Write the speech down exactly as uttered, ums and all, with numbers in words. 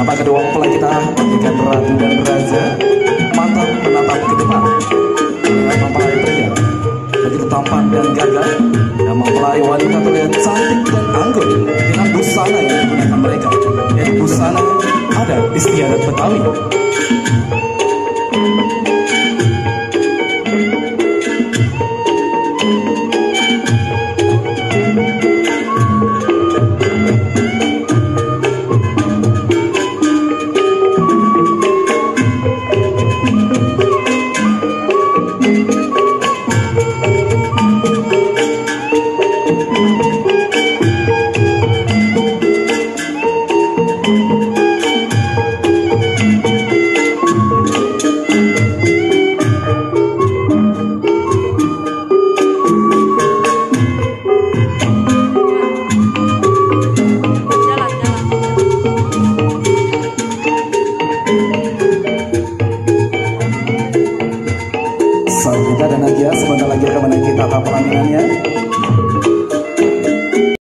Nampak kedua mempelai kita bagaikan ratu dan raja, mata menatap ke depan. Melihat mempelai pria begitu tampan dan gagah, dan mempelai wanita terlihat cantik dan anggun dengan busana yang digunakan mereka, yaitu busana adat istiadat Betawi. Sarjita dan Nagia sebentar lagi akan menaiki tata pelaminan.